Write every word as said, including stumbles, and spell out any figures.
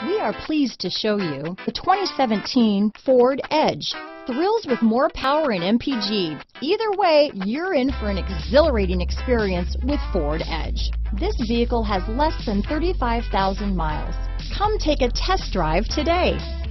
We are pleased to show you the twenty seventeen Ford Edge. Thrills with more power and M P G. Either way, you're in for an exhilarating experience with Ford Edge. This vehicle has less than thirty-five thousand miles. Come take a test drive today.